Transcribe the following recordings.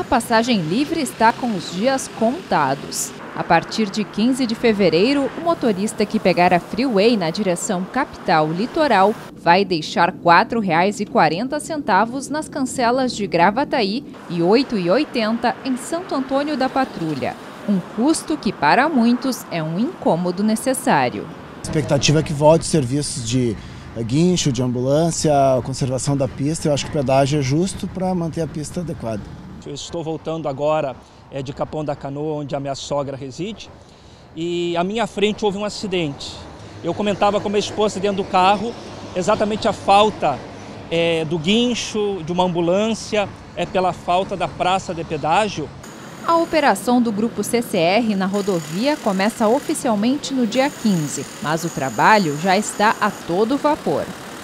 passagem livre está com os dias contados. A partir de 15 de fevereiro, o motorista que pegar a Freeway na direção capital-litoral vai deixar R$ 4,40 nas cancelas de Gravataí e R$ 8,80 em Santo Antônio da Patrulha. Um custo que, para muitos, é um incômodo necessário. A expectativa é que volte serviços de guincho, de ambulância, conservação da pista. Eu acho que o pedágio é justo para manter a pista adequada. Eu estou voltando agora de Capão da Canoa, onde a minha sogra reside, e à minha frente houve um acidente. Eu comentava com a minha esposa dentro do carro exatamente a falta do guincho, de uma ambulância, pela falta da praça de pedágio. A operação do Grupo CCR na rodovia começa oficialmente no dia 15, mas o trabalho já está a todo vapor.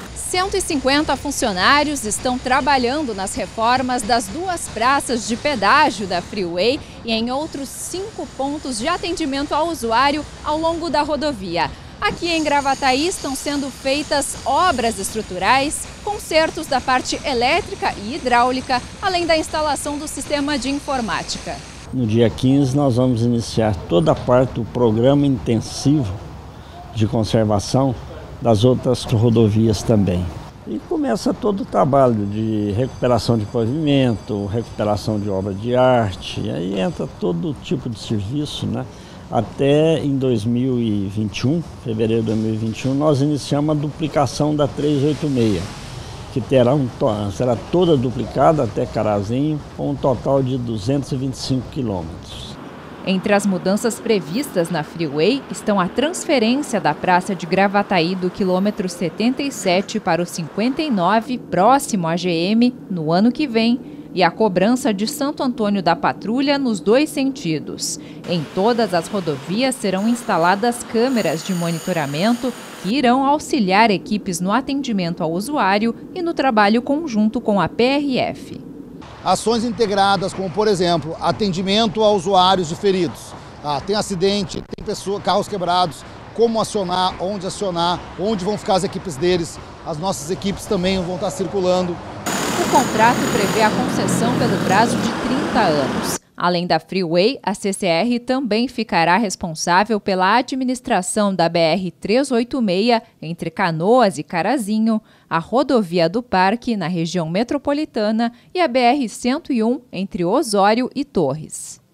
150 funcionários estão trabalhando nas reformas das 2 praças de pedágio da Freeway e em outros 5 pontos de atendimento ao usuário ao longo da rodovia. Aqui em Gravataí estão sendo feitas obras estruturais, consertos da parte elétrica e hidráulica, além da instalação do sistema de informática. No dia 15 nós vamos iniciar toda a parte do programa intensivo de conservação das outras rodovias também. E começa todo o trabalho de recuperação de pavimento, recuperação de obra de arte, e aí entra todo tipo de serviço, né? Até em 2021, fevereiro de 2021, nós iniciamos a duplicação da 386, que será toda duplicada até Carazinho, com um total de 225 quilômetros. Entre as mudanças previstas na Freeway estão a transferência da praça de Gravataí do quilômetro 77 para o 59, próximo à GM, no ano que vem, e a cobrança de Santo Antônio da Patrulha nos 2 sentidos. Em todas as rodovias serão instaladas câmeras de monitoramento que irão auxiliar equipes no atendimento ao usuário e no trabalho conjunto com a PRF. Ações integradas, como por exemplo, atendimento a usuários de feridos. Tem acidente, tem carros quebrados, como acionar, onde vão ficar as equipes deles. As nossas equipes também vão estar circulando. O contrato prevê a concessão pelo prazo de 30 anos. Além da Freeway, a CCR também ficará responsável pela administração da BR-386 entre Canoas e Carazinho, a Rodovia do Parque na região metropolitana e a BR-101 entre Osório e Torres.